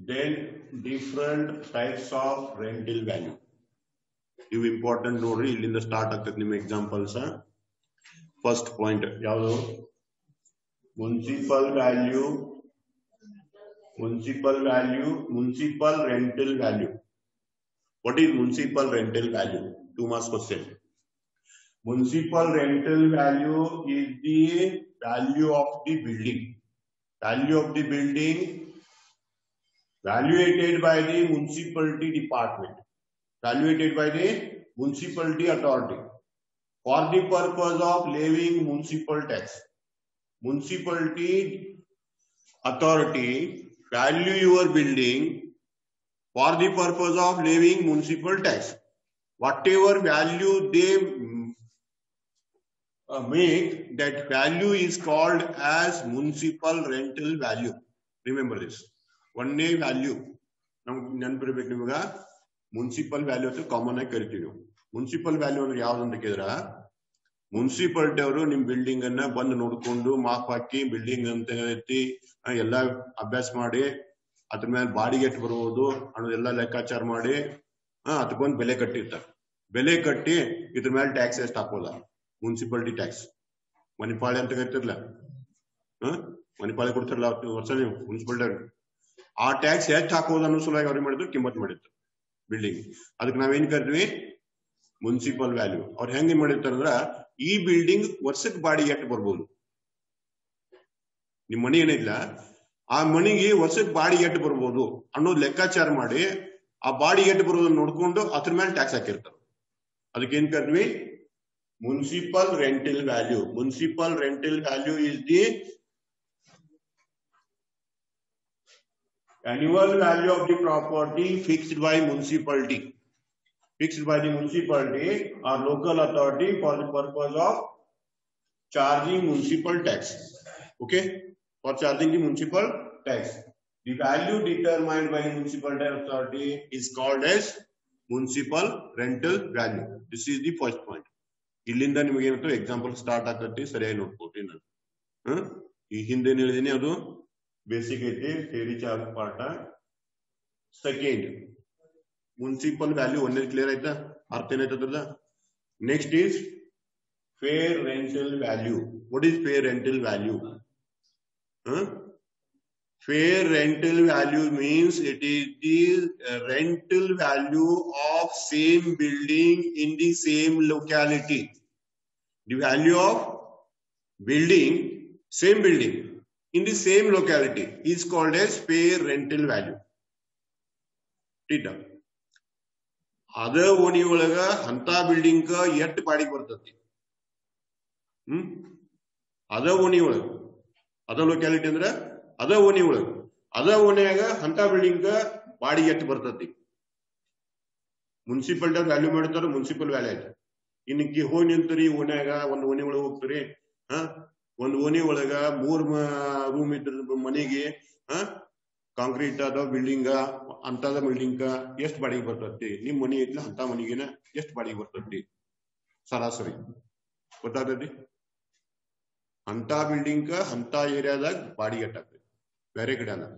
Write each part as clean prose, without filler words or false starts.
then different types of rental value. You important ನೋಡ್ರಿ ಇಲ್ಲಿಂದ start ಆಗ್ತದೆ ನಿಮ್ಮ ಎಕ್ಸಾಂಪಲ್ಸ್. ಫಸ್ಟ್ ಪಾಯಿಂಟ್ ಯಾವುದು? Municipal value, municipal rental value. What is municipal rental value? 2 marks question. Municipal rental value is the value of the building. Value of the building valuated by the municipality department, valuated by the municipality authority for the purpose of levying municipal tax. Municipality authority value your building for the purpose of levying municipal tax. Whatever value they make, that value is called as municipal rental value. Remember this. One day value. Now, municipal value is common. Municipal value is municipality ಅವರು ನಿಮ್ building ಅನ್ನ ಬಂದು ನೋಡ್ಕೊಂಡು mop ಹಾಕಿ building ಅಂತ ಎತ್ತಿ ಎಲ್ಲ ಅಭ್ಯಾಸ ಮಾಡಿ ಅದ್ರ ಮೇಲೆ ಬಾಡಿಗೆ ಎಷ್ಟು ಬರುವುದು ಅನ್ನೋದೆಲ್ಲ ಲೆಕ್ಕಾಚಾರ ಮಾಡಿ ಅದಕ್ಕೊಂದು ಬೆಲೆ ಕಟ್ಟಿರ್ತಾರೆ. ಬೆಲೆ ಕಟ್ಟಿ ಇದ್ರ ಮೇಲೆ ಟ್ಯಾಕ್ಸ್ ಎಷ್ಟು ಹಾಕೋದ? Municipality tax. ಮನಿಪಾಳಿ ಅಂತ ಕರಿತಿರ್ಲ, ಮನಿಪಾಳಿ ಕೊಡ್ತಾರಲ್ಲ ವರ್ಷ ನೀವು ಮುನ್ಸಿಪಾಲಿಟಿ. ಆ ಟ್ಯಾಕ್ಸ್ ಎಷ್ಟು ಹಾಕೋದು ಅನ್ನೋ ಸಲುವಾಗಿ ಅವ್ರಿಗೆ ಮಾಡಿದ್ರು ಕಿಮ್ಮತ್ ಮಾಡಿದ್ರು ಬಿಲ್ಡಿಂಗ್. ಅದಕ್ಕೆ ನಾವೇನ್ ಕರಿದ್ವಿ? Municipal value. ಅವ್ರು ಹೆಂಗ್ ಮಾಡಿರ್ತಾರಂದ್ರ ಈ ಬಿಲ್ಡಿಂಗ್ ವರ್ಷಕ್ಕೆ ಬಾಡಿಗೆ ಎಷ್ಟು ಬರ್ಬೋದು, ನಿಮ್ ಮನಿ ಏನಿಲ್ಲ ಆ ಮನಿಗೆ ವರ್ಷಕ್ಕೆ ಬಾಡಿಗೆ ಎಷ್ಟು ಬರ್ಬೋದು ಅನ್ನೋದು ಲೆಕ್ಕಾಚಾರ ಮಾಡಿ ಆ ಬಾಡಿಗೆ ಎಷ್ಟು ಬರೋದನ್ನ ನೋಡ್ಕೊಂಡು ಅದ್ರ ಮೇಲೆ ಟ್ಯಾಕ್ಸ್ ಹಾಕಿರ್ತಾರೆ. ಅದಕ್ಕೆ ಏನ್ ಕರಿದ್ವಿ? Municipal rental value. Municipal rental value is the annual value of the property fixed by municipality. Fixed by the municipality or local authority for the purpose of charging municipal tax. Okay, for charging the municipal tax. The value determined by municipal authority is called as municipal rental value. This is the first point. ಇಲ್ಲಿಂದ ನಿಮಗೆ ಏನಂತ example start ಆಗ್ತೈತಿ, ಸರಿಯಾಗಿ ನೋಡ್ಕೊಳ್ತೀನಿ ನಾನು. ಈ ಹಿಂದೆ ಹೇಳಿದೀನಿ, ಅದು ಬೇಸಿಕ್ ಐತಿ, ಥಿಯರಿ ಚಾರ್ಜ್ ಪಾಠ. ಸೆಕೆಂಡ್ ಮುನ್ಸಿಪಲ್ ವ್ಯಾಲ್ಯೂ ಒಂದೇ ಕ್ಲಿಯರ್ ಆಯ್ತಾ? ಅರ್ಥ ಏನಾಯ್ತದ? Next is fair rental value. What is fair rental value? Fair rental value means it is the rental value of same building in the same locality. The value of building, same building in the same locality is called as fair rental value. ಅದ ಓಣಿ ಒಳಗ ಅಂತ building ಎಷ್ಟು ಬಾಡಿಗೆ ಬರ್ತತಿ? ಅದ ಓಣಿ ಒಳಗ, ಅದ ಲೊಕ್ಯಾಲಿಟಿ ಅಂದ್ರ ಅದ ಓಣಿ ಒಳಗ, ಅದ ಓಣಿಯಾಗ ಅಂತ ಬಿಲ್ಡಿಂಗ್ ಬಾಡಿಗೆ ಎಷ್ಟು ಬರ್ತತಿ? ಮುನ್ಸಿಪಾಲಿಟಿ ವ್ಯಾಲ್ಯೂ ಮಾಡ್ತಾರ, ಮುನ್ಸಿಪಲ್ ವ್ಯಾಲ್ಯೂ ಆಯ್ತು. ಇನ್ನಕ್ಕೆ ಹೋಗಿ ನಿಂತರಿ ಓಣ್ಯಾಗ, ಒಂದ್ ಓಣಿ ಒಳಗ ಹೋಗ್ತರಿ, ಒಂದ್ ಓಣಿ ಒಳಗ 3 ರೂಮ್ ಇದ್ರ ಮನೆಗೆ ಕಾಂಕ್ರೀಟ್ ಅದ ಬಿಲ್ಡಿಂಗ್, ಅಂತದ ಬಿಲ್ಡಿಂಗ್ ಎಷ್ಟು ಬಾಡಿಗೆ ಬರ್ತತಿ? ನಿಮ್ ಮನಿ ಐತ್ಲ ಅಂತ ಮನಿಗೆನ ಎಷ್ಟು ಬಾಡಿಗೆ ಬರ್ತತಿ ಸರಾಸರಿ ಗೊತ್ತಾಗ್ತತಿ? ಅಂತ ಬಿಲ್ಡಿಂಗ್ ಅಂತ ಏರಿಯಾದಾಗ ಬಾಡಿಗೆ ಎಷ್ಟಾಗ್ತದೆ ಬೇರೆ ಕಡೆ ಅಲ್ಲ.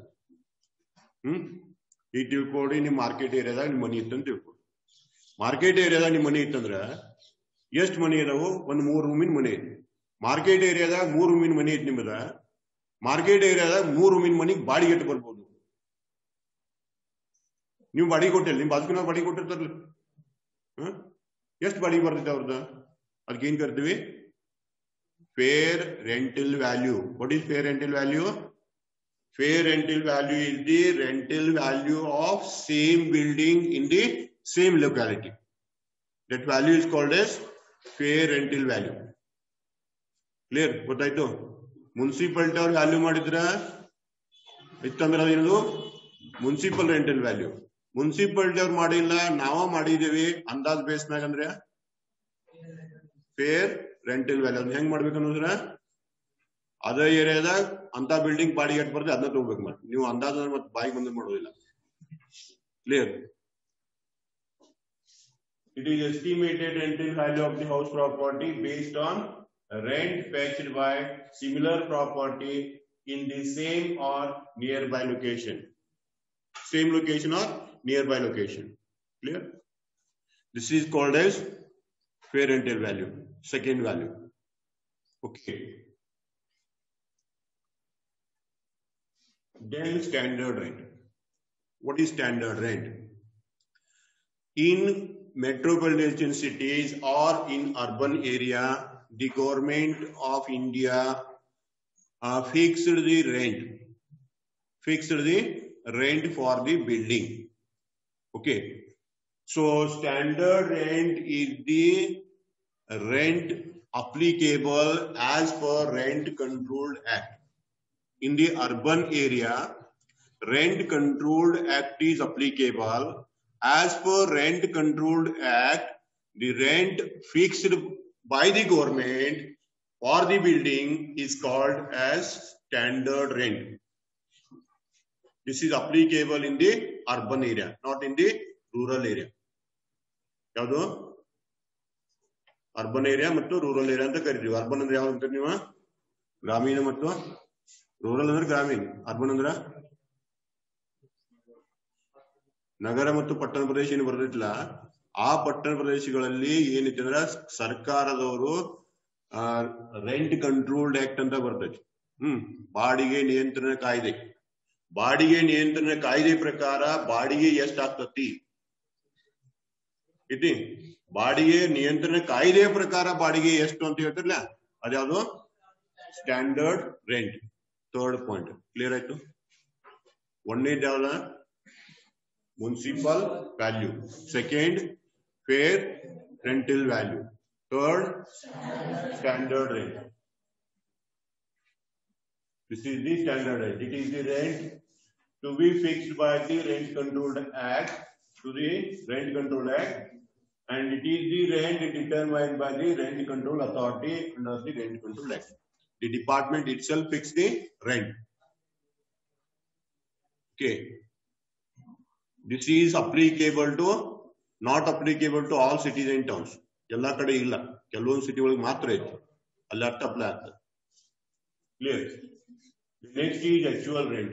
ಈಗ ತಿಳ್ಕೊಡಿ, ನಿಮ್ ಮಾರ್ಕೆಟ್ ಏರಿಯಾದಾಗ ನಿಮ್ ಮನಿ ಇತ್ತಂತ ತಿಳ್ಕೊಡಿ. ಮಾರ್ಕೆಟ್ ಏರಿಯಾದಾಗ ನಿಮ್ ಮನಿ ಇತ್ತಂದ್ರ ಎಷ್ಟು ಮನಿ ಇದಾವು? ಒಂದ್ 3 ರೂಮಿನ ಮನಿ ಐತಿ. ಮಾರ್ಕೆಟ್ ಏರಿಯಾದಾಗ 3 ರೂಮಿನ ಮನಿ ಐತಿ ನಿಮ್ಮದ. ಮಾರ್ಕೆಟ್ ಏರಿಯಾದಾಗ 3 ರೂಮಿನ ಮನಿಗೆ ಬಾಡಿಗೆ ಎಷ್ಟು ಬರ್ಬೋದು? ನೀವು ಬಾಡಿಗೆ ಕೊಟ್ಟಿಲ್ಲ, ನಿಮ್ ಬಾಜುಕಿನ ಬಾಡಿಗೆ ಕೊಟ್ಟಿರ್ತಾರಲ್ಲ, ಎಷ್ಟು ಬಾಡಿಗೆ ಬರ್ತೈತೆ ಅವ್ರದ? ಅದಕ್ಕೆ ಏನ್ ಕರಿತೀವಿ? Fair rental value. What is fair rental value? Fair rental value is the rental value of same building in the same locality. That value is called as fair rental value. Clear? ಗೊತ್ತಾಯ್ತು? Municipality ಅವ್ರು value ಮಾಡಿದ್ರ ಇತ್ತಂದ್ರ ಅದೇನದು? Municipal rental value. Municipality ಅವ್ರು ಮಾಡಿಲ್ಲ, ನಾವ ಮಾಡಿದೇವಿ ಅಂದಾಜ್ base ಮ್ಯಾಗ ಅಂದ್ರೆ ಫೇರ್ ರೆಂಟಲ್ ವ್ಯಾಲ್ಯೂ. ಅದ್ ಹೆಂಗ್ ಮಾಡ್ಬೇಕನ್ನೋದ್ರ ಅದ ಏರಿಯಾದಾಗ ಅಂತ ಬಿಲ್ಡಿಂಗ್ ಬಾಡಿಗೆ ಎಷ್ಟು ಬರ್ತದೆ ಅದನ್ನ ತಗೋಬೇಕು. ಮಾಡಿ ನೀವು ಅಂದಾಜ್ ಮತ್ತೆ ಬಾಯಿಗೆ ಬಂದ್ ಮಾಡೋದಿಲ್ಲ. Clear? It is estimated rental value of the house property based on rent fetched by similar property in the same or nearby location. same location or nearby location. Clear? This is called as fair rental value, second value. Okay. Then standard rent. What is standard rent? In metropolitan cities or in urban area, the government of India fixed the rent for the building. Okay. So standard rent is the rent applicable as per Rent Controlled Act. In the urban area, Rent Controlled Act is applicable. As per Rent Controlled Act, the rent fixed by the government for the building is called as standard rent. This is applicable in the urban area, not in the rural area. ಯಾವುದು urban area ಮತ್ತು rural area ಅಂತ ಕರಿತೀವಿ. Urban ಅಂದ್ರೆ ಯಾವ್ದು ಅಂತೀರಿ ನೀವು? ಗ್ರಾಮೀಣ ಮತ್ತು ರೂರಲ್ ಅಂದ್ರೆ ಗ್ರಾಮೀಣ, ಅರ್ಬನ್ ಅಂದ್ರ ನಗರ ಮತ್ತು ಪಟ್ಟಣ ಪ್ರದೇಶ ಏನು ಬರ್ತೈತಿಲ್ಲ, ಆ ಪಟ್ಟಣ ಪ್ರದೇಶಗಳಲ್ಲಿ ಏನಿದೆ ಅಂದ್ರ ಸರ್ಕಾರದವರು ರೆಂಟ್ ಕಂಟ್ರೋಲ್ಡ್ ಆಕ್ಟ್ ಅಂತ ಬರ್ತೈತಿ. ಬಾಡಿಗೆ ನಿಯಂತ್ರಣ ಕಾಯ್ದೆ. ಬಾಡಿಗೆ ನಿಯಂತ್ರಣ ಕಾಯ್ದೆ ಪ್ರಕಾರ ಬಾಡಿಗೆ ಎಷ್ಟಾಗ್ತತಿ ಇತಿ, ಬಾಡಿಗೆ ನಿಯಂತ್ರಣ ಕಾಯ್ದೆ ಪ್ರಕಾರ ಬಾಡಿಗೆ ಎಷ್ಟು ಅಂತ ಹೇಳ್ತಿರ್ಲ, ಅದ್ಯಾವುದು standard rent. Third point clear ಆಯ್ತು. ಒಂದನೇದು ಯಾವ್ದ? Municipal value. Second fair rental value. Third standard rent. This is the standard rent. It is the rent to be fixed by the Rent Controlled Act, and it is the rent determined by the Rent Control Authority under the Rent Control Act. The department itself fixes the rent. Okay. This is not applicable to all cities and towns. ಎಲ್ಲ ಕಡೆ ಇಲ್ಲ, ಕೆಲವೊಂದು city ಒಳಗೆ ಮಾತ್ರ ಐತಿ, ಅಲ್ಲಿ ಅರ್ಥ apply ಆಗ್ತದೆ. Clear? Next is actual rent.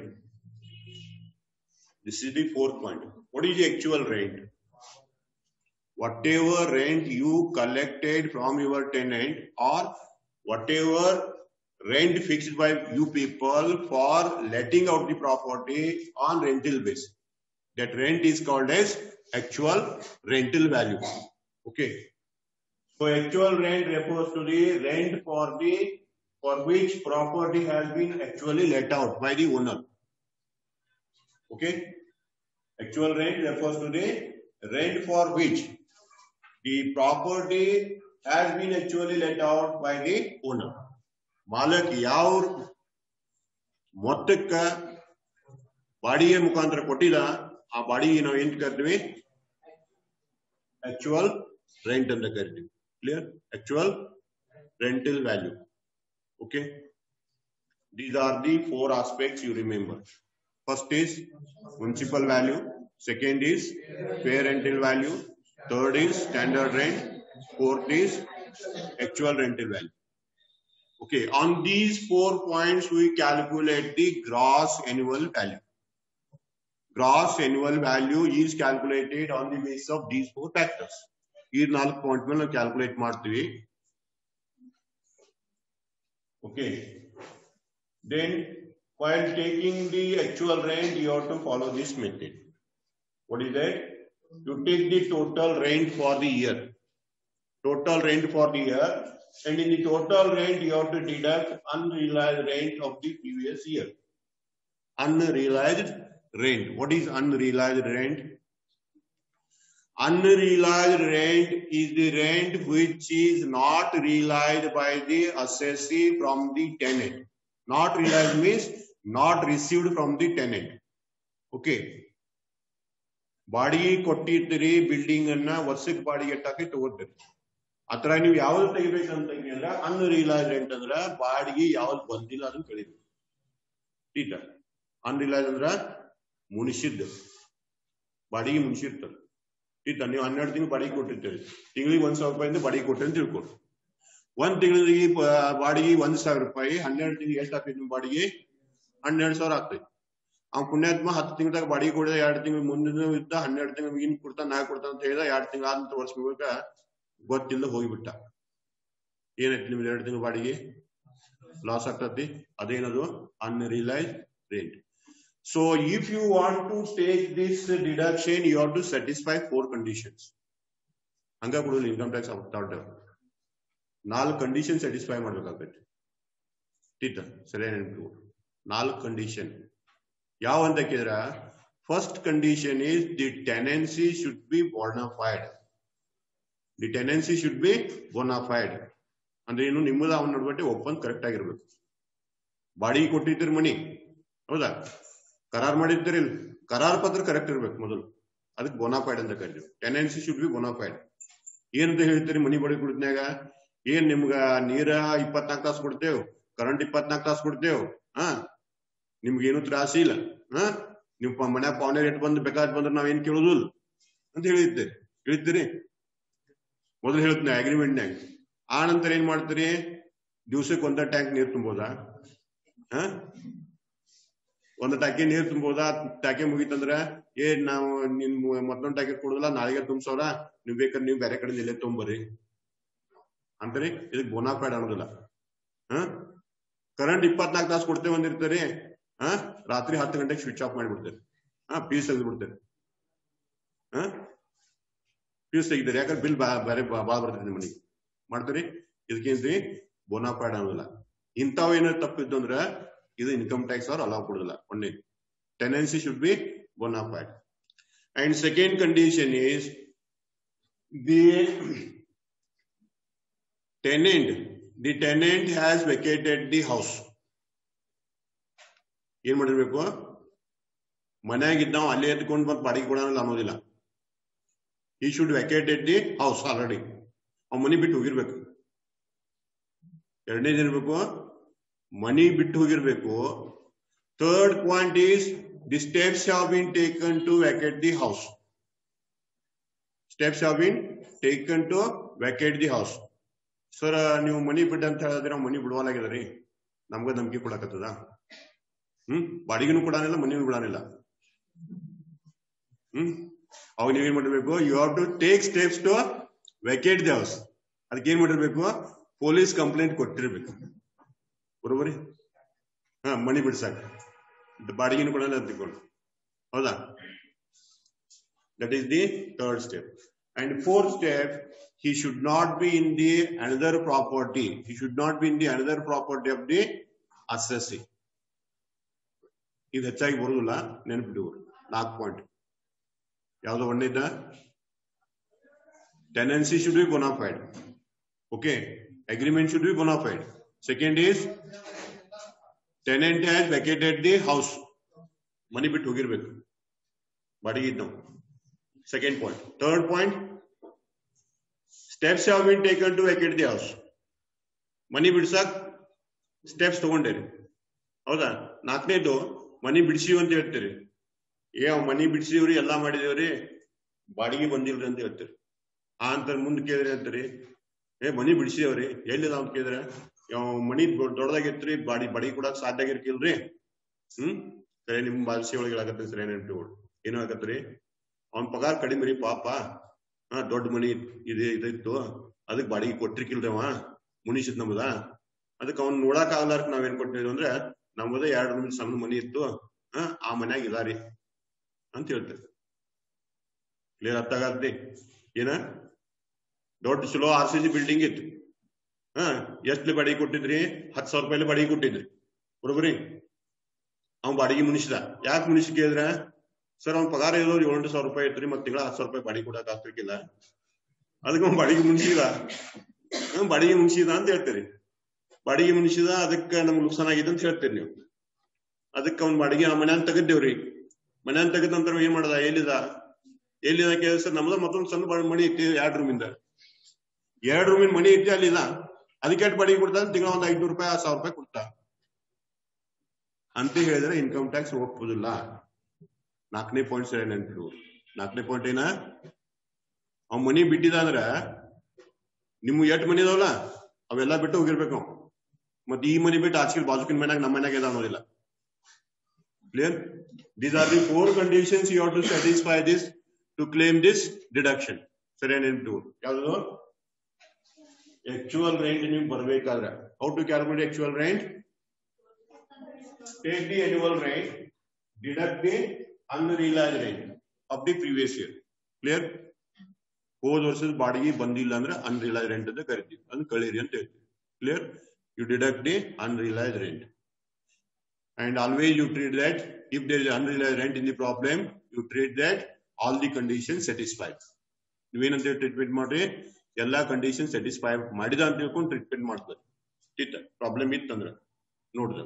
This is the fourth point. What is the actual rent? Whatever rent you collected from your tenant or whatever rent fixed by you people for letting out the property on rental basis, that rent is called as actual rental value. Okay. So actual rent refers to the rent for which property has been actually let out by the owner. Okay. Actual rent refers to the rent for which the property has been actually let out by the owner. ಮಾಲಕ್ ಯಾವ ಮೊತ್ತಕ್ಕ ಬಾಡಿಗೆ ಮುಖಾಂತರ ಕೊಟ್ಟಿಲ್ಲ, ಆ ಬಾಡಿಗೆ ನಾವು ಏನ್ ಕರಿತೀವಿ? ಆಕ್ಚುಯಲ್ ರೆಂಟ್ ಅಂತ ಕರಿತೀವಿ. Clear? Actual rental value. Okay. These are the four aspects you remember. First is municipal value. Second is fair rental value. Third is standard rent. Fourth is actual rental value. Okay. On these 4 points, we calculate the gross annual value. Gross annual value is calculated on the basis of these 4 factors. These 4 points we calculate ಮಾಡ್ತೀವಿ. Okay. Then while taking the actual rent, you have to follow this method. What is that? You take the total rent for the year. Total rent for the year. And in the total rent, you have to deduct unrealized rent of the previous year. Unrealized rent. What is unrealized rent? Unrealized rent is the rent which is not realized by the assessee from the tenant. Not realized means not received from the tenant. Okay. ಬಾಡಿಗೆ ಕೊಟ್ಟಿರ್ತೀರಿ, building ಅನ್ನ ವರ್ಷಕ್ಕೆ ಬಾಡಿಗೆ ಎಟ್ಟಾಕಿ ತಗೋತೀರಿ. ಆತರ ನೀವು ಯಾವ್ದು ತೆಗಿಬೇಕಂತಂದ್ರೆ unrealised rent ಅಂದ್ರ ಬಾಡಿಗೆ ಯಾವ್ದು ಬಂದಿಲ್ಲ ಅದನ್ನ ಕಳಿಬೇಕು. ಟೀಟ ಅನ್ರಿಯಲೈಸ್ಡ್ ಅಂದ್ರ ಮುನಿಸಿದ್ದು ಬಾಡಿಗೆ ಮುನಿಸಿರ್ತಾರೆ. ನೀವು 12 ತಿಂಗಳು ಬಾಡಿಗೆ ಕೊಟ್ಟಿರ್ತೀರಿ, ತಿಂಗಳಿಗೆ 1,000 ರೂಪಾಯಿಂದ ಬಾಡಿಗೆ ಕೊಟ್ಟರೆ ಅಂತ ತಿಳ್ಕೊಡಿ. 1 ತಿಂಗಳಿಗೆ ಬಾಡಿಗೆ 1,000 ರೂಪಾಯಿ, 12 ತಿಂಗಳಿಗೆ ಎಷ್ಟು ಆಗ್ತೈತಿ? ನಿಮ್ಮ ಬಾಡಿಗೆ 12,000 ಆಗ್ತೈತಿ. ಅವ್ ಪುಣ್ಯಾತ್ಮ 10 ತಿಂಗಳದಾಗ ಬಾಡಿಗೆ ಕೊಡಿದ 2 ತಿಂಗಳು ಮುಂದಿನ ಇದ್ದ 12 ತಿಂಗಳು ಇನ್ ಕೊಡ್ತಾನ ನಾ ಕೊಡ್ತಾನ ಅಂತ ಹೇಳಿದ 2 ತಿಂಗಳು ಆದಂತ ವರ್ಷ ಮೂಲಕ ಗೊತ್ತಿಲ್ಲ ಹೋಗಿಬಿಟ್ಟ. ಏನೈತಿ ನಿಮ್ದು 2 ತಿಂಗಳು ಬಾಡಿಗೆ ಲಾಸ್ ಆಗ್ತತಿ. ಅದೇನದು unrealised rent. So if you want to take this deduction, you have to satisfy 4 conditions. ಹಂಗ ಕೊಡೋದು income tax that 4 condition satisfy ಮಾಡ್ಬೇಕಾಗತ್ತೆ. ಸರಿ ನೆನಪು 4 ಕಂಡೀಷನ್ ಯಾವ ಅಂತ ಕೇಳಿದ್ರ, first condition is the tenancy should be bona fide. The tenancy should be bona fide ಅಂದ್ರೆ ಏನು, ನಿಮ್ಮದ ಅವನ ನಡುವೆ ಒಪ್ಪಂದ ಕರೆಕ್ಟ್ ಆಗಿರ್ಬೇಕು. ಬಾಡಿಗೆ ಕೊಟ್ಟಿರ್ತೀರಿ ಮನಿ, ಹೌದಾ, ಕರಾರ್ ಮಾಡಿರ್ತೀರಿ, ಕರಾರ್ ಪತ್ರ ಕರೆಕ್ಟ್ ಇರ್ಬೇಕು ಮೊದಲು, ಅದಕ್ಕೆ ಬೋನಾಫೈಡ್ ಅಂತ ಕರಿತೀವಿ. Tenancy should be bona fide. ಏನಂತ ಹೇಳ್ತೀರಿ ಮನಿ ಬಾಡಿಗೆ ಕೊಡಿದ್ನಾಗ, ಏನ್ ನಿಮ್ಗ ನೀರ 24 ತಾಸು ಕೊಡ್ತೇವ್, ಕರೆಂಟ್ 24 ತಾಸು ಕೊಡ್ತೇವ್, ನಿಮ್ಗೇನು ತ್ರಾಸ ಇಲ್ಲ, ನಿಮ್ ಮನ್ಯಾಗ ಪಾವನೆ ರೇಟ್ ಬಂದು ಬೇಕಾದ್ ಬಂದ್ರೆ ನಾವ್ ಏನ್ ಕೇಳುದಿಲ್ಲ ಅಂತ ಹೇಳ್ತೀರಿ ಮೊದಲು ಹೇಳ್ತೀನಿ ಅಗ್ರಿಮೆಂಟ್ನಾಗ. ಆ ನಂತರ ಏನ್ ಮಾಡ್ತೀರಿ, ದಿವ್ಸಕ್ಕೆ 1 ಟ್ಯಾಂಕ್ ನೀರ್ ತುಂಬೋದಾ, ಒಂದು ಟಾಕಿ ನೀರ್ ತುಂಬೋದಾ, ಟಾಕಿ ಮುಗಿತಂದ್ರ ನಾವು ನಿಮ್ ಮತ್ತೊಂದ್ ಟಾಕಿ ಕೊಡುದಿಲ್ಲ, ನಾಳೆಗೆ ತುಂಬ್ಸೋರ, ನೀವ್ ಬೇಕಾದ್ರೆ ನೀವು ಬೇರೆ ಕಡೆ ಎಲ್ಲೇ ತೊಂಬರ್ರಿ ಅಂತಾರಿ. ಇದಕ್ ಬೋನಾಫೈಡ್ ಅನ್ನೋದಿಲ್ಲ. ಕರೆಂಟ್ 24 ತಾಸು ಕೊಡ್ತೇವೆ ಅಂದಿರ್ತಾರೆ, ರಾತ್ರಿ 10 ಗಂಟೆಗೆ ಸ್ವಿಚ್ ಆಫ್ ಮಾಡಿಬಿಡ್ತಾರೆ, ಪೀಸ್ ತೆಗೆದ್ಬಿಡ್ತಾರೆ, ಪೀಸ್ ತೆಗಿತಾರೆ. ಯಾಕಂದ್ರೆ ಬಿಲ್ ಬೇರೆ ಬಾಳ ಬರ್ತೈತಿ ಮನೆಗೆ ಮಾಡ್ತಾರೆ. ಇದಕ್ಕೇನ್ರಿ ಬೋನಾಫೈಡ್ ಅನ್ನೋದಿಲ್ಲ. ಇಂಥವ್ ಏನಾದ್ರು ತಪ್ಪಿದ್ದು ಅಂದ್ರ ಇದು ಇನ್ಕಮ್ ಟ್ಯಾಕ್ಸ್ ಅವ್ರು ಅಲೌ ಕೊಡುದಿಲ್ಲ. ಒಂದೇ tenancy should be bona fide. And second condition is the tenant has vacated the house. ಏನ್ ಮಾಡಿರ್ಬೇಕು, ಮನ್ಯಾಗಿದ್ದಾವ ಅಲ್ಲೇ ಎತ್ಕೊಂಡು ಬಂದು ಬಾಡಿಗೆ ಕೊಡೋಲ್ಲ ಅನ್ನೋದಿಲ್ಲ. he should vacated the house already. ಅವ್ ಮನಿ ಬಿಟ್ಟು ಹೋಗಿರ್ಬೇಕು. ಎರಡನೇದು ಇರ್ಬೇಕು, ಮನಿ ಬಿಟ್ಟು ಹೋಗಿರ್ಬೇಕು. Third point is the steps have been taken to vacate the house. Steps have been taken to vacate the house. Sir ನೀವು ಮನಿ ಬಿಡ್ ಅಂತ ಹೇಳಿದ್ರೆ ನಾವು ಮನಿ ಬಿಡುವಲ್ಲಾಗಿದ್ರಿ, ನಮ್ಗ ನಂಬಿಕೆ ಕೊಡಕತ್ತದ, ಬಾಡಿಗೆನೂ ಕೊಡಾನಿಲ್ಲ, ಮನಿನೂ ಬಿಡಾನಿಲ್ಲ. ಅವಾಗ ನೀವೇನ್ ಮಾಡಿರ್ಬೇಕು, you have to take steps to vacate the house. ಅದಕ್ಕೆ ಏನ್ ಮಾಡಿರ್ಬೇಕು, ಪೊಲೀಸ್ ಕಂಪ್ಲೇಂಟ್ ಕೊಟ್ಟಿರ್ಬೇಕು. ಬರೋಬರಿ, ಮನಿ ಬಿಡ್ಸಾಕ, ಬಾಡಿಗೆನೂ ಕೊಡಲ್ಲ ಅಂತ ತಿಳ್ಕೊಂಡು, ಹೌದಾ. That is the third step. And fourth step, he should not be in the another property. He should not be in the another property of the assessee. ಇದು ಹೆಚ್ಚಾಗಿ ಬರುದಿಲ್ಲ, ನೆನಪಿಟ್ಟು 4 ಪಾಯಿಂಟ್. ಯಾವ್ದು ಒಂದಿದ್ದ, tenancy should be bona fide. Okay, agreement should be bona fide. Second is tenant has vacated the house. ಮನಿ ಬಿಟ್ಟು ಹೋಗಿರ್ಬೇಕು, ಬಾಡಿಗೆ ಇದ್ದವು. Second point. Third point, steps have been taken to vacate the house. ಮನಿ ಬಿಡ್ಸಾಕ್ ಸ್ಟೆಪ್ಸ್ ತಗೊಂಡೇರಿ, ಹೌದಾ. ನಾಲ್ಕನೇದು, ಮನಿ ಬಿಡಿಸಿವಿ ಅಂತ ಹೇಳ್ತೀರಿ. ಮನಿ ಬಿಡಿಸಿವ್ರಿ, ಎಲ್ಲಾ ಮಾಡಿದೇವ್ರಿ, ಬಾಡಿಗೆ ಬಂದಿಲ್ರಿ ಅಂತ ಹೇಳ್ತೀರಿ. ಅಂತ ಮುಂದೆ ಕೇಳಿದ್ರಿ ಅಂತೀರಿ, ಮನಿ ಬಿಡಿಸಿದೇವ್ರಿ, ಎಲ್ಲಿದ ಅಂತ ಕೇಳಿದ್ರೆ, ಮನಿ ದೊಡ್ಡದಾಗಿತ್ರಿ, ಬಾಡಿಗೆ ಕೊಡಕ್ ಸಾಧ್ಯ ಆಗಿರ್ಕಿಲ್ರಿ. ಸರಿ, ನಿಮ್ ಭಾಷೆ ಒಳಗೆ ಹೇಳಕತ್ರಿ, ಸರಿ ನೆನಪಿಟ್ಕೊಳ್ಳಿ. ಏನ್ ಹೇಳಕತ್ರಿ, ಅವ್ನ ಪಗಾರ ಕಡಿಮೆ ರೀ ಪಾಪ, ದೊಡ್ಡ ಮನಿ ಇದಿತ್ತು, ಅದಕ್ ಬಾಡಿಗೆ ಕೊಟ್ಟಿರ್ಕಿಲ್ರವ, ಮುನಿಸಿದ್ ನಮ್ದ, ಅದಕ್ಕೆ ಅವ್ನ್ ನೋಡಕ್ ಆಗ್ಲಾರ್ಕ ನಾವೇನ್ ಕೊಟ್ಟಿದ್ವಿ ಅಂದ್ರೆ, ನಮ್ಮದ 2 ರೂಮ್ ಸಣ್ಣ ಮನಿ ಇತ್ತು, ಆ ಮನ್ಯಾಗ ಇದಾರಿ ಅಂತ ಹೇಳ್ತೇವೆ. ಕ್ಲಿಯರ್ ಅರ್ಥ ಆಗತ್ತಿ? ಏನ ದೊಡ್ಡ ಚಲೋ RCC ಬಿಲ್ಡಿಂಗ್ ಇತ್ತು, ಎಷ್ಟು ಬಾಡಿಗೆ ಕೊಟ್ಟಿದ್ರಿ, 10,000 ರೂಪಾಯಿ ಬಾಡಿಗೆ ಕೊಟ್ಟಿದ್ರಿ, ಬರೋಬರಿ. ಅವ್ನ್ ಬಾಡಿಗೆ ಮುನಿಸಿದ. ಯಾಕೆ ಮುನಿಸಿ ಕೇಳಿದ್ರ, ಸರ್ ಅವ್ನ ಪಗಾರ ಇರೋರು 700,000 ರೂಪಾಯಿ ಇರ್ತೀರಿ, ಮತ್ತೆ ತಿಂಗಳ 10,000 ರೂಪಾಯಿ ಬಾಡಿಗೆ ಕೊಡಕ್ ಆಗ್ತಿರ್ಕಿಲ್ಲ, ಅದಕ್ಕೆ ಅವ್ನು ಬಾಡಿಗೆ ಮುನಿಸಿದ ಅಂತ ಹೇಳ್ತೀರಿ. ಬಾಡಿಗೆ ಮುನಿಸಿದ, ಅದಕ್ಕೆ ನಮ್ಗೆ ನುಕ್ಸಾನ ಆಗಿದೆ ಅಂತ ಹೇಳ್ತೀರಿ ನೀವು. ಅದಕ್ಕೆ ಅವ್ನ ಬಾಡಿಗೆ ಆ ಮನ್ಯಾನ್ ತೆಗದ್ದೇವ್ರಿ. ಮನ್ಯಾನ್ ತೆಗದ ನಂತರ ಏನ್ ಮಾಡದ, ಎಲ್ಲಿದ ಕೇಳಿದ, ಸರ್ ನಮ್ದ ಮತ್ತೊಂದು ಸಣ್ಣ ಮನಿ ಐತಿ, 2 ರೂಮಿಂದ 2 ರೂಮಿನ ಮನಿ ಐತಿ, ಅಲ್ಲಿದ, ಅದಕ್ಕೆ ಬಾಡಿಗೆ ಕೊಡ್ತಾ, ತಿಂಗಳ ಒಂದು 500 ರೂಪಾಯಿ 1,000 ರೂಪಾಯಿ ಕೊಡ್ತಾ ಅಂತ ಹೇಳಿದ್ರೆ ಇನ್ಕಮ್ ಟ್ಯಾಕ್ಸ್ ಒಪ್ಪುದಿಲ್ಲ. 4ನೇ ಪಾಯಿಂಟ್ ಸರಿ ನೆನ್ಪಿಡು. 4ನೇ ಪಾಯಿಂಟ್ ಏನ, ಅವ್ ಮನಿ ಬಿಟ್ಟಿದ ಅಂದ್ರ, ನಿಮ್ಗೆ 8 ಮನಿ ಇದಾವಲ್ಲ ಅವೆಲ್ಲಾ ಬಿಟ್ಟು ಹೋಗಿರ್ಬೇಕು. ಮತ್ತೆ ಈ ಮನಿ ಬಿಟ್ಟು ಆಚೆ ಬಾಜುಕಿನ ಮನ್ಯಾಗ ನಮ್ಮ ಮನ್ಯಾಗ ಇದ ಅನ್ನೋದಿಲ್ಲ. Clear? These are the 4 conditions you have to satisfy this to claim this deduction. Sir, and do actual rent in Barbekadra. How to calculate actual rent? Take the annual rent, deduct the unrealized rent of the previous year. Clear? ಹೋದ ವರ್ಷದ ಬಾಡಿಗೆ ಬಂದಿಲ್ಲ ಅಂದ್ರೆ unrealized rent ಅಂತ ಕರಿತೀವಿ. ಅದನ್ನ ಕಳೀರಿ ಅಂತ ಹೇಳ್ತೀವಿ. Clear? You deduct the unrealized rent. And always you treat that if there is unrealized rent in the problem, you treat that all the conditions satisfied. ನೀವೇನಂತ ಟ್ರೀಟ್ಮೆಂಟ್ ಮಾಡ್ರಿ, ಎಲ್ಲಾ ಕಂಡೀಷನ್ ಸ್ಯಾಟಿಸ್ಫೈ ಮಾಡಿದ ಅಂತ ಹೇಳ್ಕೊಂಡು ಟ್ರೀಟ್ಮೆಂಟ್ ಮಾಡ್ತಾರೆ. ಪ್ರಾಬ್ಲಮ್ ಇತ್ತಂದ್ರೆ ನೋಡಿದ್ರೆ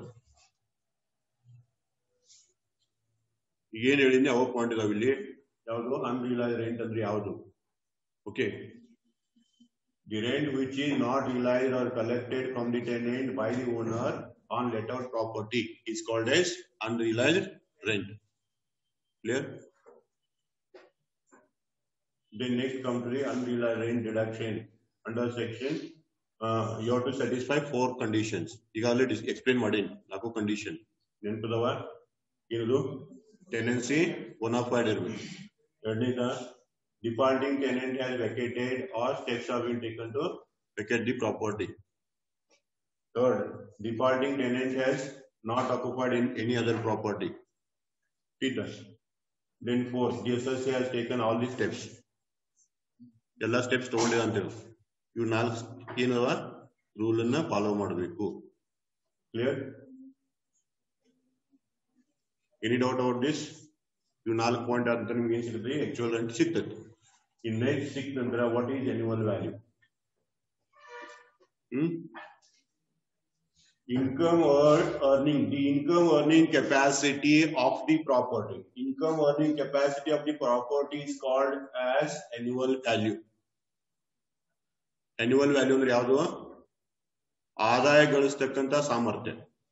ಏನ್ ಹೇಳಿದ್ನಿ ಅವಾಗ ಪಾಯಿಂಟ್ ಇದಾವೆ ಇಲ್ಲಿ. ಯಾವುದು ಅನ್ರಿಯಲೈಸ್ಡ್ ರೆಂಟ್ ಅಂದ್ರೆ ಯಾವುದು? Okay, the rent which is not realised or collected from the tenant by the owner on let out property is called as unrealized rent. Clear? Then next come to the unrealized rent deduction. Under section you have to satisfy 4 conditions. Already explain madin naku condition nenpudava irudu tenancy bona fide irbeku. Erdaneda defaulting tenant has vacated or steps have been taken to vacate the property. Third, defaulting tenant has not occupied in any other property. Then fourth, the assessor has taken all the steps. All steps ತಗೊಂಡಿದೆ ಅಂತ ಹೇಳಿ ಇವು 4 ಏನವ rule ಅನ್ನ follow ಮಾಡಬೇಕು. Clear? Any doubt about this? ಇವು 4 point ಅಂತ ನಿಮ್ಗೆ ಏನ್ ಸಿಗುತ್ತೆ? ಆಕ್ಚುಯಲ್ ರೆಂಟ್ ಸಿಗ್ತದೆ. ಇನ್ ನೆಕ್ಸ್ಟ್ ಸಿಕ್ಸ್ ನಂತರ what is annual value? Income earning, the income earning capacity of the property. Income earning capacity of the property is called as annual value. Annual value ಅಂದ್ರೆ ಯಾವುದು? ಆದಾಯ ಗಳಿಸ್ತಕ್ಕಂತ ಸಾಮರ್ಥ್ಯ.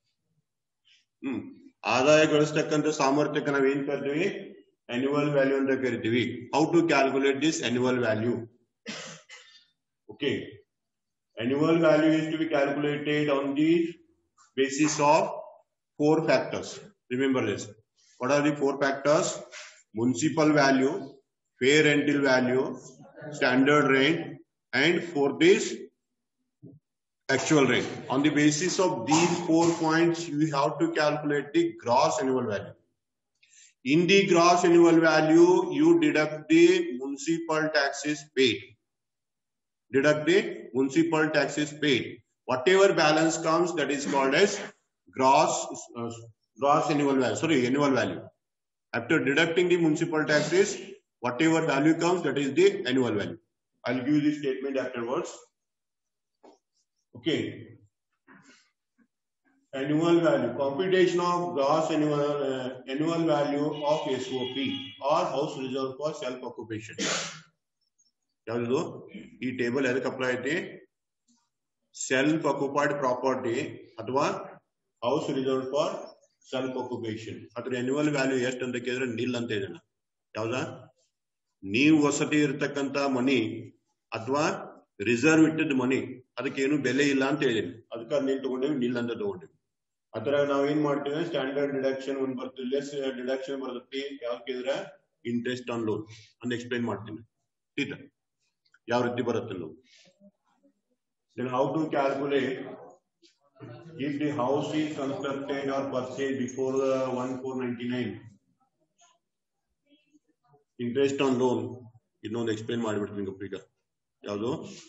ಆದಾಯ ಗಳಿಸ್ತಕ್ಕಂತ ಸಾಮರ್ಥ್ಯಕ್ಕೆ ನಾವು ಏನ್ ಕರಿತೀವಿ? Annual value ಅಂತ ಕರಿತೀವಿ. How to calculate this annual value? Okay, annual value is to be calculated on the basis of 4 factors. Remember this. What are the 4 factors? Municipal value, fair rental value, standard rent, and for this actual rent. On the basis of these 4 points, you have to calculate the gross annual value. In the gross annual value, you deduct the municipal taxes paid. Deduct the municipal taxes paid. Whatever balance comes, that is called as gross annual value. Sorry, annual value. After deducting the municipal taxes, whatever value comes, that is the annual value. I'll give you the statement afterwards. Okay. Annual value. Computation of gross annual value of SOP or house reserved for self-occupation. ಯಾವುದು ಈ table ಎದಕ್ಕೆ apply ಐತಿ? Self occupied property ಅಥವಾ house reserved for self occupation. ಅದ್ರ annual value ಎಷ್ಟು ಅಂತ ಕೇಳಿದ್ರೆ ನಿಲ್ ಅಂತ ಇದನ್ನ. ಯಾವ್ದಾ? ನೀವು ವಸತಿ ಇರತಕ್ಕಂತ ಮನಿ ಅಥವಾ ರಿಸರ್ವ್ ಇಟ್ಟಿದ್ದ ಮನಿ ಅದಕ್ಕೇನು ಬೆಲೆ ಇಲ್ಲ ಅಂತ ಹೇಳಿದೀನಿ. ಅದಕ್ಕೆ ನೀನ್ ತಗೊಂಡೇವಿ, ನಿಲ್ ಅಂತ ತಗೊಂಡೇವಿ. ಅದ್ರ ನಾವ್ ಏನ್ ಮಾಡ್ತೀವಿ? ಸ್ಟ್ಯಾಂಡರ್ಡ್ ಡಿಡಕ್ಷನ್ ಒಂದ್ ಬರ್ತದೆ, ಲೆಸ್ ಡಿಡಕ್ಷನ್ ಬರ್ತೈತಿ. ಯಾವ್ದು ಕೇಳಿದ್ರೆ ಇಂಟ್ರೆಸ್ಟ್ ಆನ್ ಲೋನ್ ಅಂತ ಎಕ್ಸ್ಪ್ಲೈನ್ ಮಾಡ್ತೀನಿ. ಯಾವ ರೀತಿ ಬರುತ್ತೆ loan. Then how to calculate if the house is constructed or purchased before 1499? Interest on loan ಇನ್ನೊಂದು ಎಕ್ಸ್ಪ್ಲೇನ್ ಮಾಡಿಬಿಡ್ತೀನಿ ಈಗ. ಯಾವುದು?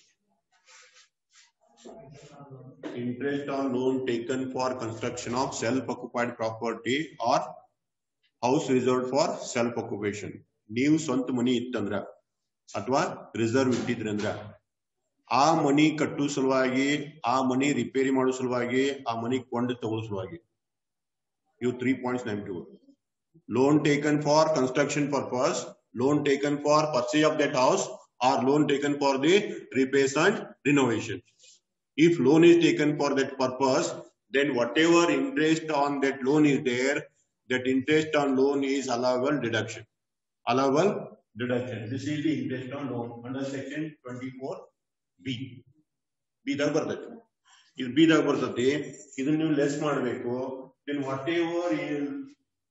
Interest on loan taken for construction of self-occupied property or house reserved for self-occupation. ನೀವು ಸ್ವಂತ ಮನಿ ಇತ್ತಂದ್ರ ಅಥವಾ reserve ಇಟ್ಟಿದ್ರಿ ಅಂದ್ರ ಆ ಮನಿ ಕಟ್ಟುವ ಸಲುವಾಗಿ, ಆ ಮನಿ ರಿಪೇರಿ ಮಾಡೋ ಸಲುವಾಗಿ, ಆ ಮನಿ ಕೊಂಡು ತಗೊಳ್ಳೋ ಸಲುವಾಗಿ ಇವು 3 ಪಾಯಿಂಟ್ಸ್ ನೆನಪಿಟ್ಟು. Loan taken for construction purpose, loan taken for purchase of that house, or loan taken for the repairs and renovation. If loan is taken for that purpose, then whatever interest on that loan is there, that interest on loan is allowable deduction. Allowable deduction. This is the interest on loan under section 24B. B ದಾಗ ಬರ್ತೈತಿ. ಇದು B ದಾಗ ಬರ್ತೈತಿ. ಇದನ್ನ ನೀವು less ಮಾಡಬೇಕು. Then whatever is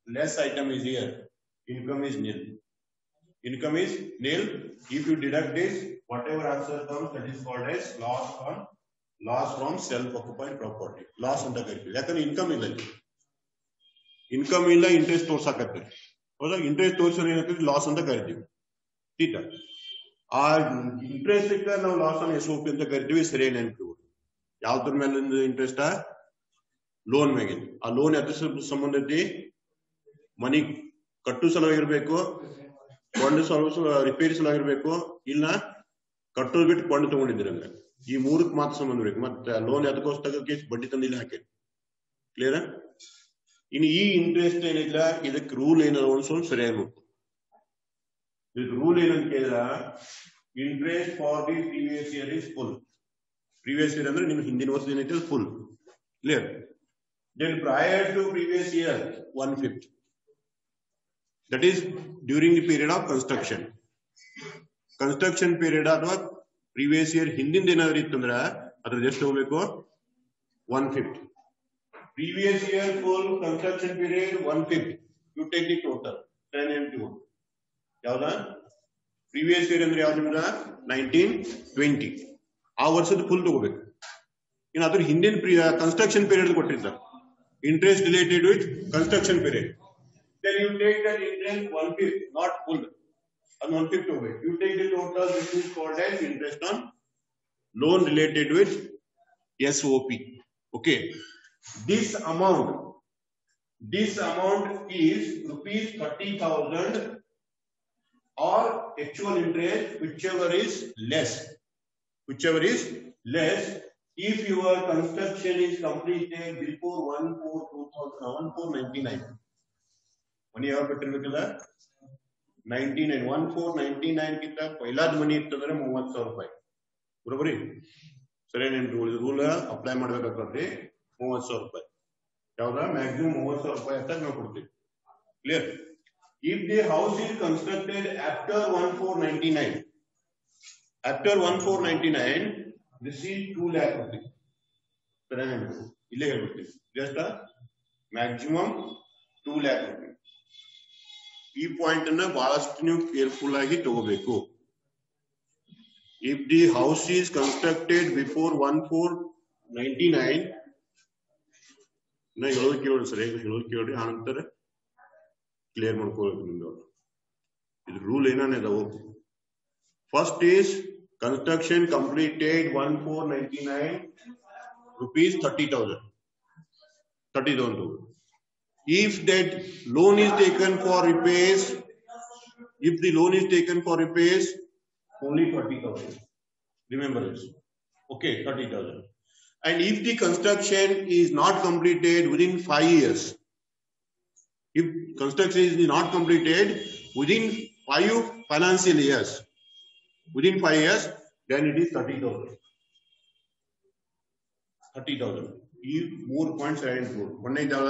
less item is here. Income is nil. Income is nil. If you deduct this, whatever answer comes, that is called as loss from self-occupied property. Loss ಅಂತ ಕರಿತೀವಿ. ಯಾಕಂದ್ರೆ income ಇಲ್ಲ, income ಇಲ್ಲ, interest ತೋರ್ಸಾಕತ್ತೆ. ಹೌದಾ? Interest ತೋರ್ಸೋದು ಏನಾಗ್ತದೆ, loss ಅಂತ ಕರಿತೀವಿ. ठीक है. ಆ ಇಂಟ್ರೆಸ್ಟ್ ನಾವು ಲಾಸ್ ಆನ್ SOP ಅಂತ ಕರಿತೀವಿ. ಸರಿ ನೆನಪಿಡ್ಬೋದು. ಯಾವ್ದ್ರ ಮೇಲೆ ಇಂಟ್ರೆಸ್ಟ್? ಲೋನ್ ಮೇಲೆ. ಆ ಲೋನ್ ಎದ್ರ ಸಂಬಂಧ ಐತಿ? ಮನಿ ಕಟ್ಟು ಸಲುವಾಗಿರ್ಬೇಕು, ಕೊಂಡು ರಿಪೇರಿ ಸಲುವಾಗಿರ್ಬೇಕು, ಇಲ್ಲ ಕಟ್ಟೋದು ಬಿಟ್ಟು ಕೊಂಡು ತಗೊಂಡಿದ್ದೀರ ಅಂದ್ರೆ ಈ ಮೂರಕ್ಕೆ ಮಾತ್ರ ಸಂಬಂಧ ಬೇಕು. ಮತ್ತೆ ಲೋನ್ ಎದಕ್ಕೋಸ್ಕರ ಬಡ್ಡಿ ತಂದಿಲ್ಲ ಹಾಕಿ. ಕ್ಲಿಯರ್? ಇನ್ನು ಈ ಇಂಟ್ರೆಸ್ಟ್ ಏನಿಲ್ಲ, ಇದಕ್ಕೆ ರೂಲ್ ಏನಾದ್ರು ಒಂದು ಸ್ವಲ್ಪ ಸರಿಯಾಗಿ ನೋಡ್ಕೊ. ಇದಕ್ಕೆ ರೂಲ್ ಏನಂತ ಕೇಳಿದ್ರ, interest for the previous year is full. Previous year ಅಂದ್ರೆ ನಿಮ್ಗೆ ಹಿಂದಿನ ವರ್ಷ ಏನೈತೆ full. Clear? Then prior to previous year 1/5. That is during the period of construction. Construction period ಅಥವಾ previous year ಹಿಂದಿನ ಏನಾದ್ರು ಇತ್ತಂದ್ರೆ ಅದ್ರ ಎಷ್ಟು ಹೋಗ್ಬೇಕು? 1/5. Previous year full construction period 1/5. You take the total 10 into 1. ಯಾವ್ದಾ? ಪ್ರೀವಿಯಸ್ ಇಯರ್ ಅಂದ್ರೆ ಯಾವ್ದು ನಿಮ್ದ? 1920. ಆ ವರ್ಷದ ಫುಲ್ ತಗೋಬೇಕು. ಇನ್ನು ಅದ್ರ ಹಿಂದಿನ ಕನ್ಸ್ಟ್ರಕ್ಷನ್ ಪೀರಿಯಡ್ ಕೊಟ್ಟಿರ್ತಾರೆ. Interest related with construction period. Then you take that interest 1/5, not full. And 1/5 away. You take the total, which is called as interest on loan related with SOP. Okay. This amount is rupees 30,000 or actual interest, whichever is less. If your construction is completed before 1/4/99, ಮನಿ ಯಾವಾಗ ಬಿಟ್ಟಿರ್ಬೇಕಲ್ಲ? 99. 1/4/99 ಗಿಂತ ಪೈಲಾದ ಮನಿ ಇತ್ತಂದ್ರೆ 30,000 ರೂಪಾಯಿ. ಬರೋಬರಿ? ಸರಿ, rule apply ಮಾಡ್ಬೇಕಾಗ್ತದೆ. 30,000 ರೂಪಾಯಿ ಯಾವ್ದ? ಮ್ಯಾಕ್ಸಿಮಮ್ 30,000 ರೂಪಾಯಿ ಅಂತ ನಾವು ಕೊಡ್ತೀವಿ. Clear? If the house is constructed after 1/4/99, this is 2 lakh rupees. ಇಲ್ಲೇ ಹೇಳ್ಬಿಡ್ತೀವಿ. Just maximum 2 lakh rupees. ಈ ಪಾಯಿಂಟ್ ಅನ್ನ ಬಹಳಷ್ಟು ನೀವು ಕೇರ್ಫುಲ್ ಆಗಿ ತಗೋಬೇಕು. If the house is constructed before 1/4/99, ನಾ ಹೇಳೋದು ಕೇಳಿ ಸರಿ, ಹೇಳೋದು ಕೇಳ್ರಿ, ಆನಂತರ ಕ್ಲಿಯರ್ ಮಾಡ್ಕೋಬೇಕು ನಿಮ್ದು. ಇದು ರೂಲ್ ಏನಾನಿದಾವು? First is construction completed 1/4/99, rupees 30,000. If that loan is taken for repairs, only 30,000. Remember this. Okay, 30,000. And if the construction is not completed within 5 years, if construction is not completed within 5 financial years, then it is 30,000. 30,000. ಈ 3 points add ಮಾಡ್ಬೋದು. ಒಂದನೇದಾವ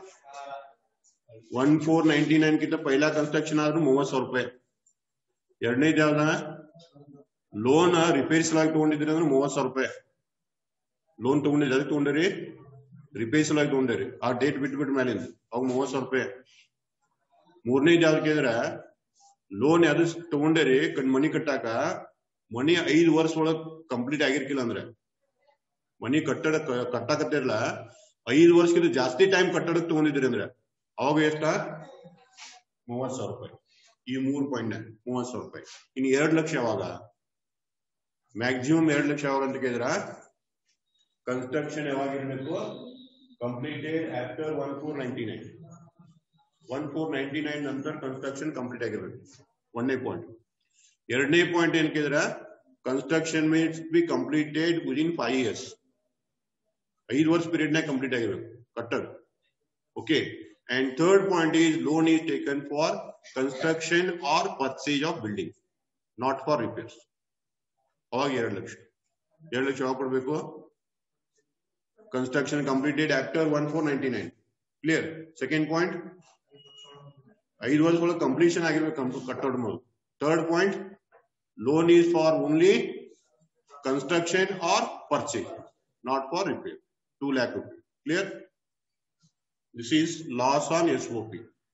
1/4/99 ಕಿಂತ ಪೈಲಾ construction ಆದ್ರೂ 30,000 ರೂಪಾಯಿ. ಎರಡನೇದಾವ loan repair ಸಲುವಾಗಿ ತಗೊಂಡಿದ್ರಿ ಅಂದ್ರೆ 30,000 ರೂಪಾಯಿ. Loan ತಗೊಂಡಿದ್ರಿ, ಅದಕ್ಕೆ ತಗೊಂಡ್ರಿ, ರಿಪೇರಿ ಸಲುವಾಗಿ ತಗೊಂಡ್ರಿ, ಆ ಡೇಟ್ ಬಿಟ್ಬಿಟ್ಟು ಮೇಲಿಂದ ಅವಾಗ 30,000 ರೂಪಾಯಿ. ಮೂರನೇದು ಯಾವ್ದಕ್ಕೆ ಅಂದ್ರೆ ಲೋನ್ ಯಾವ್ದು ತಗೊಂಡೇರಿ ಮನಿ ಕಟ್ಟಾಕ, ಮನಿ 5 ವರ್ಷ ಒಳಗ್ ಕಂಪ್ಲೀಟ್ ಆಗಿರ್ಕಿಲ್ಲ ಅಂದ್ರೆ, ಮನಿ ಕಟ್ಟಾಕತ್ತಿರಲ್ಲ 5 ವರ್ಷಕ್ಕಿಂತ ಜಾಸ್ತಿ ಟೈಮ್ ಕಟ್ಟಡಕ್ಕೆ ತಗೊಂಡಿದ್ರಿ ಅಂದ್ರೆ ಅವಾಗ ಎಷ್ಟ? 30,000 ರೂಪಾಯಿ. ಈ 3 ಪಾಯಿಂಟ್ 30,000 ರೂಪಾಯಿ. ಇನ್ನು 2 ಲಕ್ಷ ಯಾವಾಗ? ಮ್ಯಾಕ್ಸಿಮಮ್ 2 ಲಕ್ಷ ಯಾವಾಗ ಅಂತ ಕೇಳಿದ್ರ, ಕನ್ಸ್ಟ್ರಕ್ಷನ್ ಯಾವಾಗಿರ್ಬೇಕು? Completed after 1/4/99. 1/4/99 ನಂತರ ಕನ್ಸ್ಟ್ರಕ್ಷನ್ ಕಂಪ್ಲೀಟ್ ಆಗಿರ್ಬೇಕು. ಒಂದನೇ ಪಾಯಿಂಟ್. ಎರಡನೇ ಪಾಯಿಂಟ್ ಏನ್ ಕೇಳಿದ್ರ, construction means be completed within 5 years. 5 ವರ್ಷ ಪೀರಿಯಡ್ ನಾಗ ಕಂಪ್ಲೀಟ್ ಆಗಿರ್ಬೇಕು ಕಟ್ಟಡ. Okay. And third point is loan is taken for construction or purchase of building, not for repairs. ಅವಾಗ 2 ಲಕ್ಷ. 2 ಲಕ್ಷ ಯಾವಾಗ ಕೊಡ್ಬೇಕು? Construction completed after 1/4/99. Clear? Second point, 5 ವರ್ಷ ಒಳಗೆ completion ಆಗಿರ್ಬೇಕು ಕಟ್ಟಡ ಮೇಲೆ. Third point, loan is for only construction or purchase, not for repair. 2 lakh rupees. Clear? This is loss on SOP.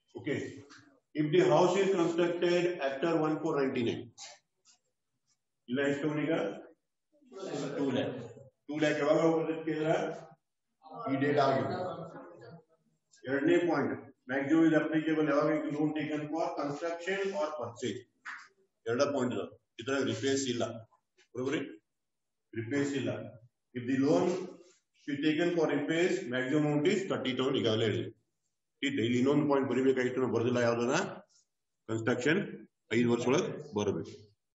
Okay. If the house is constructed after 1499, ಇಲ್ಲ ಎಷ್ಟು ಈಗ 2 lakh. 2 lakh ಯಾವಾಗ ಹೋಗೋದಕ್ಕೆ ಈ ಡೇಟ್ ಆಗಿದೆ. ಎರಡನೇ ಪಾಯಿಂಟ್, ಮ್ಯಾಕ್ಸಿಮಮ್ ಇಸ್ ಅಪ್ಲಿಕೇಬಲ್ ಯಾವಾಗ loan taken for construction or purchase. ಎರಡ ಪಾಯಿಂಟ್ ಇದೆ. ಇದ್ರಾಗ ರಿಪೇರ್ಸ್ ಇಲ್ಲ, ಬರೋಬರಿ, ರಿಪೇರ್ಸ್ ಇಲ್ಲ. If the loan is taken for repairs, maximum amount is 30,000 ಈಗಾಗಲೇ ಹೇಳಿ. ಇಲ್ಲಿ ಇನ್ನೊಂದು ಪಾಯಿಂಟ್ ಬರೀಬೇಕಾಗಿತ್ತು, ನಾವು ಬರೆದಿಲ್ಲ. ಯಾವ್ದನ್ನ ಕನ್ಸ್ಟ್ರಕ್ಷನ್ 5 ವರ್ಷ ಒಳಗೆ ಬರಬೇಕು.